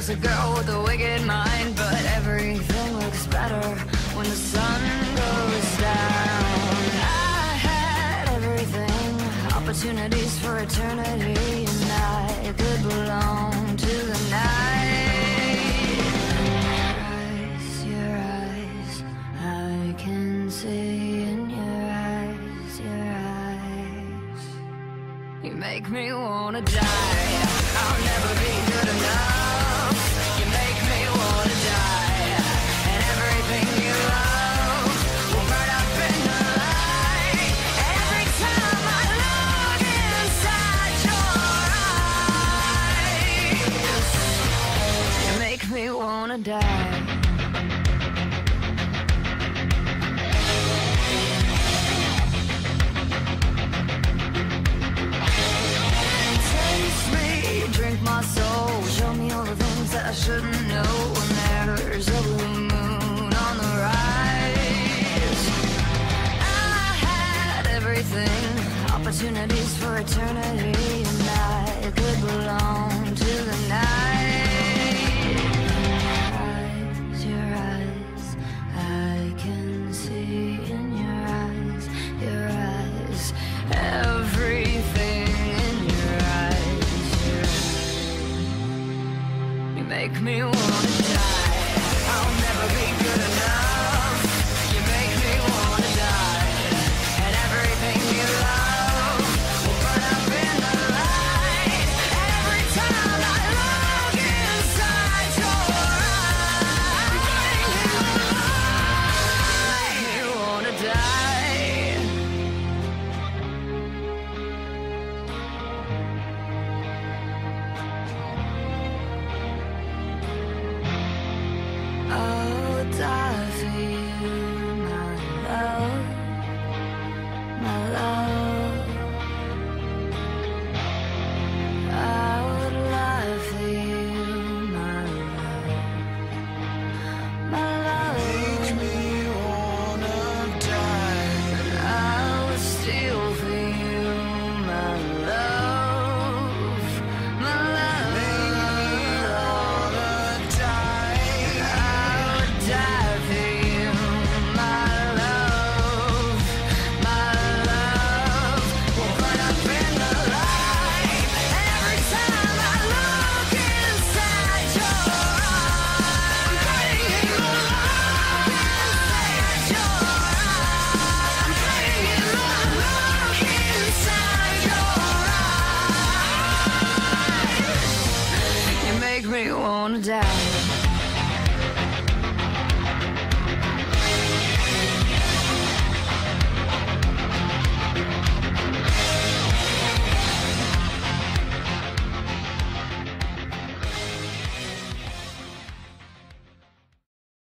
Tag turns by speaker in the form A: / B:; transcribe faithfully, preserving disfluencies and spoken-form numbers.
A: just a girl with a wicked mind, but everything looks better when the sun goes down. I had everything, opportunities for eternity, and I could belong to the night. Your eyes, your eyes, I can see in your eyes, your eyes. You make me wanna die. I'll never be good enough. You make me wanna die. And everything you love will burn up in the light. And every time I look inside your eyes, you make me wanna die. Drink my soul, show me all the things that I shouldn't know. When there's a blue moon on the rise, I had everything, opportunities for eternity, and I could belong to the night. Your eyes, your eyes, I can see in your eyes, your eyes, everything. Make me wanna die. I'll never be good enough. You make me wanna die. And everything you love will burn up in the light. And every time I look inside your eyes, make me wanna die. I'll die for you, my love, my love. I would lie for you, my love, my love. Make me wanna die. And I would steal for you, my love, my love. Make me wanna die. Die for you, my love, my love will burn up in the light. And every time I look inside your eyes, I'm praying my love inside your eyes. I'm praying my love inside your eyes. You make me wanna die.